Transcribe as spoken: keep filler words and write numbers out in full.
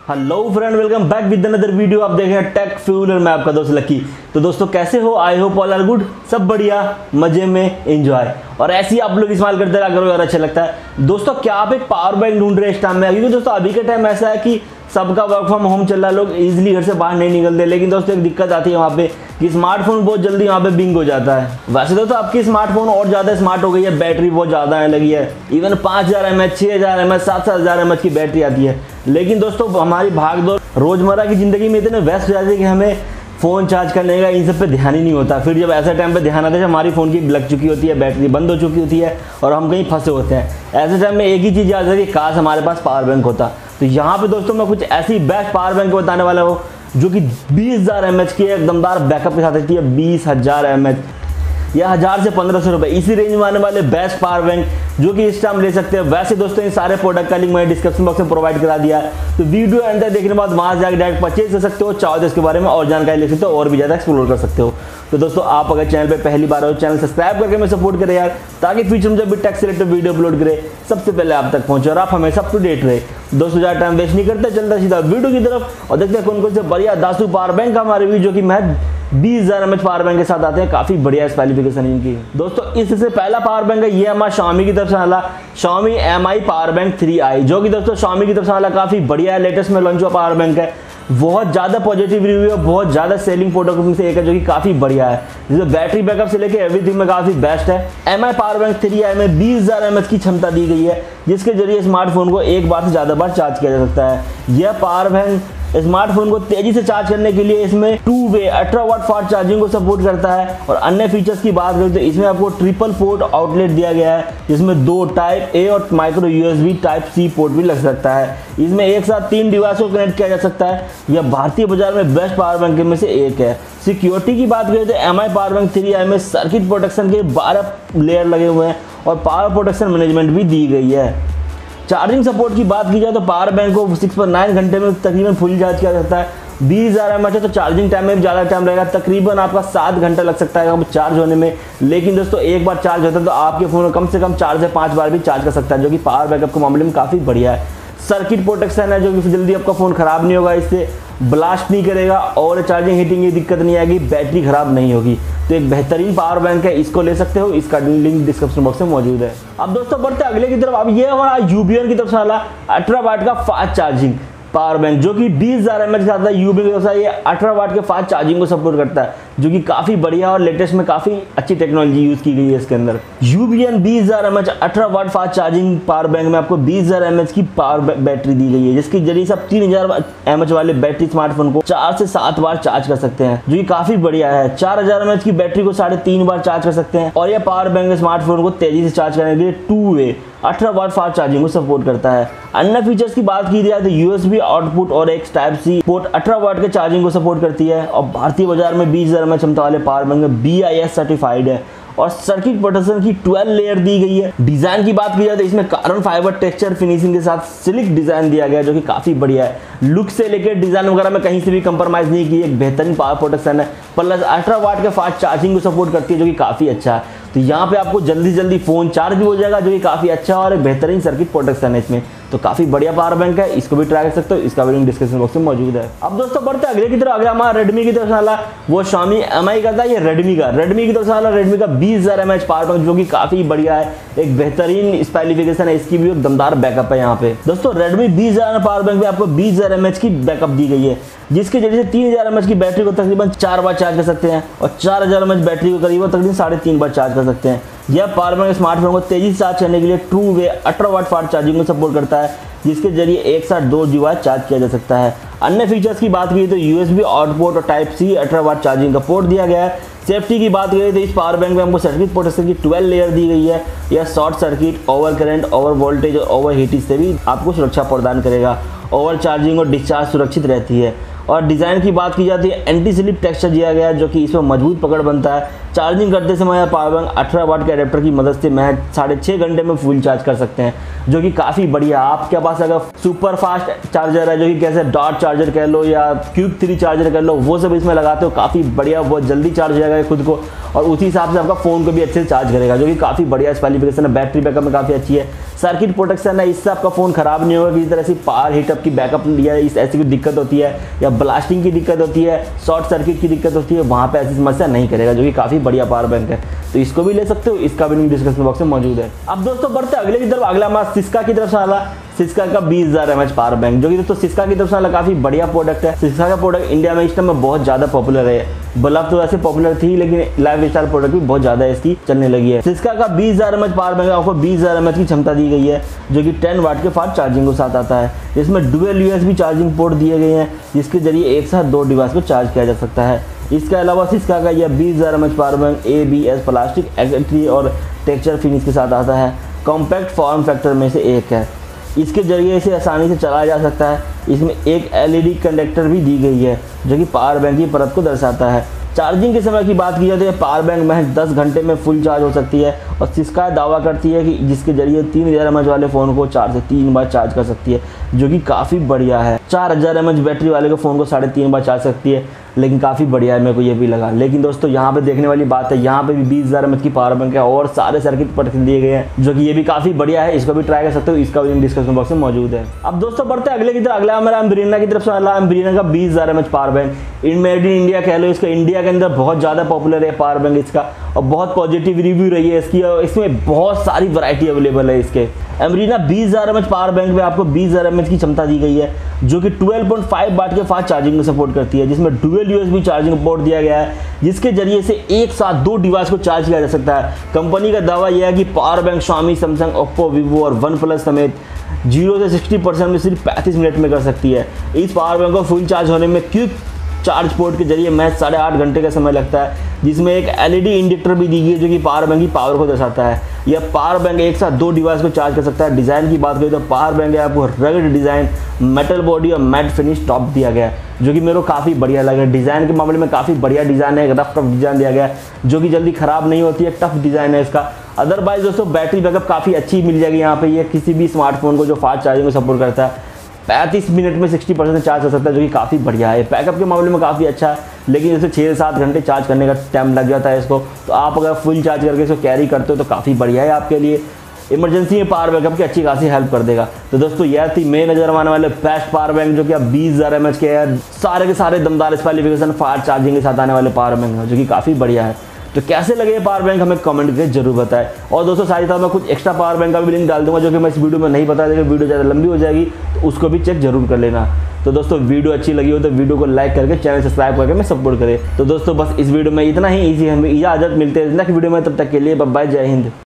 Hello friend, welcome back with another video. आप देख रहे हैं टेक फ्यूल और मैं आपका दोस्त लकी। तो दोस्तों कैसे हो? I hope all are good, सब बढ़िया, मजे में, एंजॉय और ऐसे ही आप लोग इस्तेमाल करते रहा करो यार, अच्छा लगता है। दोस्तों क्या आप एक पावर बैंक ढूंढ रहे हैं इस टाइम में? क्योंकि दोस्तों अभी के टाइम ऐसा है कि सबका वर्क फ्रॉम होम चल रहा है, लोग इजीली घर से बाहर नहीं निकलते। लेकिन दोस्तों एक दिक्कत आती है वहाँ पे कि स्मार्टफोन बहुत जल्दी वहाँ पे बिंग हो जाता है। वैसे तो, तो आपकी स्मार्टफोन और ज़्यादा स्मार्ट हो गई है, बैटरी बहुत ज़्यादा आने लगी है। इवन पाँच हज़ार एम एच छः हज़ार एम एच सात सात हज़ार एम एच की बैटरी आती है। लेकिन दोस्तों हमारी भाग दौड़ रोज़मर्रा की ज़िंदगी में इतने व्यस्त हो जाते हैं कि हमें फ़ोन चार्ज करने का इन सब पे ध्यान ही नहीं होता। फिर जब ऐसे टाइम पे ध्यान आता है जब हमारी फ़ोन की लग चुकी होती है, बैटरी बंद हो चुकी होती है और हम कहीं फंसे होते हैं, ऐसे टाइम में एक ही चीज़ याद है कि काश हमारे पास पावर बैंक होता। तो यहाँ पे दोस्तों मैं कुछ ऐसी बेस्ट पावर बैंक बताने वाला हूँ जो कि बीस हज़ार एम एच की एक दमदार बैकअप के साथ रहती है। बीस हज़ार एम एच या हज़ार से पंद्रह सौ रुपये, इसी रेंज में आने वाले बेस्ट पावर बैंक जो कि इस टाइम ले सकते हैं। वैसे दोस्तों इन सारे प्रोडक्ट का लिंक मैंने डिस्क्रिप्शन बॉक्स में प्रोवाइड करा दिया है, तो वीडियो एंड तक देखने के बाद वहाँ जाकर डायरेक्ट परचेज कर सकते हो। चाहो तो इसके बारे में और जानकारी ले सकते हो और भी ज़्यादा एक्सप्लोर कर सकते हो। तो दोस्तों आप अगर चैनल पे पहली बार हो, चैनल सब्सक्राइब करके मैं सपोर्ट करें यार, ताकि फ्यूचर में जब भी टेक से रिलेटेड वीडियो अपलोड करे सबसे पहले आप तक पहुंचे और आप हमेशा अप टू डेट रहे। दोस्तों ज़्यादा टाइम वेस्ट नहीं करते, चलता सीधा वीडियो की तरफ और देखते हैं कौन कौन से बढ़िया दासू पावर बैंक हमारे भी जो कि मैं बीस हज़ार एम एच पावर बैंक के साथ आते हैं। काफ़ी बढ़िया स्पेसिफिकेशन इनकी। दोस्तों इससे पहला पावर बैंक है, ये हमारा Xiaomi की तरफ से वाला Xiaomi M I power bank three I, जो कि दोस्तों Xiaomi की तरफ से वाला काफ़ी बढ़िया है, लेटेस्ट में लॉन्च हुआ पावर बैंक है। बहुत ज़्यादा पॉजिटिव रिव्यू है, बहुत ज़्यादा सेलिंग प्रोडक्ट में से एक है जो कि काफ़ी बढ़िया है, जिसमें बैटरी बैकअप से लेकर एवरीथिंग में काफ़ी बेस्ट है। M I power bank three I में बीस हज़ार एम एच की क्षमता दी गई है, जिसके जरिए स्मार्टफोन को एक बार से ज़्यादा बार चार्ज किया जा सकता है। यह पावर बैंक स्मार्टफोन को तेजी से चार्ज करने के लिए इसमें टू वे अठारह वाट फास्ट चार्जिंग को सपोर्ट करता है। और अन्य फीचर्स की बात करें तो इसमें आपको ट्रिपल पोर्ट आउटलेट दिया गया है, जिसमें दो टाइप ए और micro USB type C port भी लग सकता है। इसमें एक साथ तीन डिवाइस को कनेक्ट किया जा सकता है। यह भारतीय बाजार में बेस्ट पावर बैंक में से एक है। सिक्योरिटी की बात करें तो M I power bank three I में सर्किट प्रोटेक्शन के बारह लेयर लगे हुए हैं और पावर प्रोटेक्शन मैनेजमेंट भी दी गई है। चार्जिंग सपोर्ट की बात की जाए तो पावर बैंक को सिक्स पॉइंट नाइन घंटे में तकरीबन फुल चार्ज किया जाता है। बीस हज़ार एम एच है तो चार्जिंग टाइम में भी ज़्यादा टाइम रहेगा, तकरीबन आपका सात घंटा लग सकता है चार्ज होने में। लेकिन दोस्तों एक बार चार्ज होता है तो आपके फ़ोन में कम से कम चार से पाँच बार भी चार्ज कर सकता है, जो कि पावर बैकअप के मामले में काफ़ी बढ़िया है। सर्किट प्रोटेक्शन है जो कि जल्दी आपका फ़ोन ख़राब नहीं होगा, इससे ब्लास्ट नहीं करेगा और चार्जिंग हीटिंग की दिक्कत नहीं आएगी, बैटरी ख़राब नहीं होगी। तो एक बेहतरीन पावर बैंक है, इसको ले सकते हो, इसका लिंक डिस्क्रिप्शन बॉक्स में मौजूद है। अब दोस्तों बढ़ते अगले की तरफ। अब ये हमारा यूबीएन की तरफ से वाला अठारह वाट का फास्ट चार्जिंग पावर बैंक, जो कि बीस हज़ार एम एच का आता है। यूबीएन की तरफ से ये अठारह वाट के फास्ट चार्जिंग को सपोर्ट करता है, जो कि काफ़ी बढ़िया और लेटेस्ट में काफ़ी अच्छी टेक्नोलॉजी यूज़ की गई है इसके अंदर। यूबीएन बीस हज़ार एम एच अठारह watt fast charging power bank में आपको बीस हज़ार एम एच की पावर बैटरी दी गई है, जिसके जरिए से आप तीन हज़ार एम एच वाले बैटरी स्मार्टफोन को चार से सात बार चार्ज कर सकते हैं, जो कि काफ़ी बढ़िया है। चार हज़ार एम एच की बैटरी को साढ़े तीन बार चार्ज कर सकते हैं और यह पावर बैंक स्मार्टफोन को तेजी से चार्ज करने के लिए टू वे अठारह वाट फास्ट चार्जिंग को सपोर्ट करता है। अन्य फीचर्स की बात की जाए तो यूएसबी आउटपुट और एक टाइप सी पोर्ट अठारह वाट के चार्जिंग को सपोर्ट करती है और भारतीय बाजार में बीस हज़ार एम एच क्षमता वाले पावर बैंक में बी आई एस सर्टिफाइड है और सर्किट प्रोटेक्शन की ट्वेल्व लेयर दी गई है। डिजाइन की बात की जाए तो इसमें कार्बन फाइबर टेक्सचर फिनिशिंग के साथ सिलिक डिजाइन दिया गया है, जो कि काफी बढ़िया है। लुक से लेकर डिजाइन वगैरह में कहीं से भी कंप्रोमाइज नहीं की, एक बेहतरीन पावर प्रोटेक्शन है, प्लस अठारह वाट के फास्ट चार्जिंग को सपोर्ट करती है, जो कि काफी अच्छा है। तो यहाँ पे आपको जल्दी जल्दी फोन चार्ज भी हो जाएगा, जो कि काफी अच्छा और एक बेहतरीन सर्किट प्रोटेक्शन है इसमें। तो काफी बढ़िया पावर बैंक है, इसको भी ट्राई कर सकते हो, इसका भी लिंक डिस्क्रिप्शन बॉक्स में मौजूद है। अब दोस्तों बढ़ते अगले की तरफ। अगला हमारा रेडमी की तरफ से वाला वो Xiaomi एम आई का था, ये रेडमी का रेडमी की तरफ से वाला रेडमी का बीस हज़ार एम एच पावर बैंक, जो कि काफी बढ़िया है, एक बेहतरीन स्पेसिफिकेशन है, इसकी भी एक दमदार बैकअप है। यहाँ पे दोस्तों रेडमी बीस हज़ार पावर बैंक में आपको बीस हज़ार एम एच की बैकअप दी गई है, जिसके जरिए से तीन हज़ार एम एच की बैटरी को तकरीबन चार बार चार्ज कर सकते हैं और चार हज़ार एम एच बैटरी को करीबन तकरीबन साढ़े तीन बार चार्ज कर सकते हैं। यह पावर बैंक स्मार्टफोन को तेजी से चार्ज करने के लिए ट्रू वे अठारह वाट फास्ट चार्जिंग को सपोर्ट करता है, जिसके जरिए एक साथ दो डिवाइस चार्ज किया जा सकता है। अन्य फीचर्स की बात की तो यूएसबी आउटपुट और टाइप सी अठारह वाट चार्जिंग का पोर्ट दिया गया है। सेफ्टी की बात करें तो इस पावर बैंक में हमको सर्किट प्रोटेक्शन की ट्वेल्व लेयर दी गई है। यह short circuit, over current, over voltage और ओवर हीटिंग से भी आपको सुरक्षा प्रदान करेगा। ओवर चार्जिंग और डिस्चार्ज सुरक्षित रहती है। और डिज़ाइन की बात की जाती है एंटी स्लिप टेक्सचर दिया गया है, जो कि इसमें मजबूत पकड़ बनता है। चार्जिंग करते समय पावर बैंक अठारह वाट के एडेप्टर की मदद से महज साढ़े छः घंटे में फुल चार्ज कर सकते हैं। जो कि काफ़ी बढ़िया। आपके पास अगर सुपर फास्ट चार्जर है, जो कि कैसे डॉट चार्जर कह लो या क्यूब थ्री चार्जर कह लो, वो सब इसमें लगाते हो, काफ़ी बढ़िया, बहुत जल्दी चार्ज हो जाएगा खुद को और उसी हिसाब से आपका फ़ोन को भी अच्छे से चार्ज करेगा, जो कि काफ़ी बढ़िया स्पेसिफिकेशन है। बैटरी बैकअप में काफ़ी अच्छी है। सर्किट प्रोटेक्शन है, इससे आपका फ़ोन खराब नहीं होगा। किसी तरह से पावर हीटअप की बैकअप या इस ऐसी कोई दिक्कत होती है या ब्लास्टिंग की दिक्कत होती है, शॉर्ट सर्किट की दिक्कत होती है, वहाँ पे ऐसी समस्या नहीं करेगा, जो कि काफ़ी बढ़िया पावर बैंक है। तो इसको भी ले सकते हो, इसका भी लिंक डिस्क्रिप्शन बॉक्स में मौजूद है। अब दोस्तों बढ़ते अगले की तरफ। अगला मास सिस्का की तरफ से आला, सिस्का का बीस हज़ार एम एच पावर बैंक, जो कि दोस्तों सिस्का की तरफ से आला काफ़ी बढ़िया प्रोडक्ट है। सिस्का का प्रोडक्ट इंडिया में इस टाइम में बहुत ज़्यादा पॉपुलर है। बल्ब तो वैसे पॉपुलर थी, लेकिन लाइफ स्टाइल प्रोडक्ट भी बहुत ज़्यादा इसकी चलने लगी है। सिस्का का बीस हज़ार एम एच पावर बैंक आपको बीस हज़ार एम एच की क्षमता दी गई है, जो कि टेन वाट के फास्ट चार्जिंग के साथ आता है। इसमें डुअल यूएसबी चार्जिंग पोर्ट दिए गए हैं, जिसके जरिए एक साथ दो डिवाइस को चार्ज किया जा सकता है। इसके अलावा सिस्का का यह बीस हज़ार M H power bank A B S plastic एक्ट्री और टेक्सचर फिनिश के साथ आता है। कॉम्पैक्ट फॉर्म फैक्टर में से एक है। इसके जरिए इसे आसानी से चलाया जा सकता है। इसमें एक एलईडी कंडक्टर भी दी गई है, जो कि पावर बैंक की परत को दर्शाता है। चार्जिंग के समय की बात की जाए तो पावर बैंक महज दस घंटे में फुल चार्ज हो सकती है और सिस्का दावा करती है कि जिसके जरिए तीन हज़ार एम एच वाले फ़ोन को चार से तीन बार चार्ज कर सकती है, जो कि काफ़ी बढ़िया है। चार हज़ार एम एच बैटरी वाले को फ़ोन को साढ़े तीन बार चार्ज सकती है, लेकिन काफ़ी बढ़िया है, मेरे को ये भी लगा। लेकिन दोस्तों यहाँ पे देखने वाली बात है, यहाँ पे भी बीस हज़ार एम एच की पावर बैंक है और सारे सर्किट प्रोटेक्शन दिए गए हैं, जो कि ये भी काफ़ी बढ़िया है। इसको भी ट्राई कर सकते हो, इसका भी डिस्क्रिप्शन बॉक्स में मौजूद है। अब दोस्तों बढ़ते हैं अगले की तरफ। अगला हमारा एम्ब्रीना की तरफ से आला, एम्ब्रीना का बीस हज़ार M H power bank in made in India कह लो। इसका इंडिया के अंदर बहुत ज़्यादा पॉपुलर है पावर बैंक इसका, और बहुत पॉजिटिव रिव्यू रही है इसकी, और इसमें बहुत सारी वैरायटी अवेलेबल है इसके। एम्ब्रीना बीस हज़ार एम एच पावर बैंक में आपको बीस हज़ार एम एच की क्षमता दी गई है, जो कि ट्वेल्व पॉइंट फाइव वाट के फास्ट चार्जिंग में सपोर्ट करती है, जिसमें डुअल यूएसबी चार्जिंग पोर्ट दिया गया है, जिसके जरिए से एक साथ दो डिवाइस को चार्ज किया जा सकता है। कंपनी का दावा यह है कि power bank Xiaomi, Samsung, Oppo, Vivo और वन प्लस समेत जीरो से सिक्सटी परसेंट में सिर्फ पैंतीस मिनट में कर सकती है। इस पावर बैंक को फुल चार्ज होने में क्विक चार्ज पोर्ट के जरिए महज साढ़े आठ घंटे का समय लगता है, जिसमें एक एलईडी इंडिकेटर भी दी गई है, जो कि पावर बैंक की पावर को दर्शाता है। यह पावर बैंक एक साथ दो डिवाइस को चार्ज कर सकता है। डिज़ाइन की बात करें तो पावर बैंक है आपको रगड डिज़ाइन, मेटल बॉडी और मैट फिनिश टॉप दिया गया है, जो कि मेरे को काफ़ी बढ़िया लगा। डिज़ाइन के मामले में काफ़ी बढ़िया डिज़ाइन है, रफ टफ डिज़ाइन दिया गया है, जो कि जल्दी ख़राब नहीं होती है, टफ डिज़ाइन है इसका। अदरवाइज दोस्तों बैटरी बैकअप काफ़ी अच्छी मिल जाएगी यहाँ पे। ये किसी भी स्मार्टफोन को जो फास्ट चार्जिंग को सपोर्ट करता है, पैंतीस मिनट में साठ परसेंट चार्ज हो सकता है, जो कि काफ़ी बढ़िया है। बैकअप के मामले में काफ़ी अच्छा है, लेकिन जैसे छः से सात घंटे चार्ज करने का टाइम लग जाता है इसको, तो आप अगर फुल चार्ज करके इसको कैरी करते हो तो काफ़ी बढ़िया है आपके लिए। इमरजेंसी में पावर बैकअप की अच्छी खासी हेल्प कर देगा। तो दोस्तों यह थी मेरे नजर आने वाले बेस्ट पावर बैंक, जो कि अब बीस हज़ार एम एच के है, सारे के सारे दमदार स्पेसिफिकेशन फास्ट चार्जिंग के साथ आने वाले पावर बैंक है, जो कि काफ़ी बढ़िया है। तो कैसे लगे ये पावर बैंक हमें कमेंट करके जरूर बताएं। और दोस्तों साथ ही साथ मैं कुछ एक्स्ट्रा पावर बैंक का भी लिंक डाल दूंगा, जो कि मैं इस वीडियो में नहीं बता देगा, वीडियो ज़्यादा लंबी हो जाएगी, तो उसको भी चेक जरूर कर लेना। तो दोस्तों वीडियो अच्छी लगी हो तो वीडियो को लाइक करके चैनल सब्सक्राइब करके मैं सपोर्ट करें। तो दोस्तों बस इस वीडियो में इतना ही। इजी हमें इजाजत, मिलते हैं नेक्स्ट वीडियो में, तब तक के लिए बाय बाय, जय हिंद।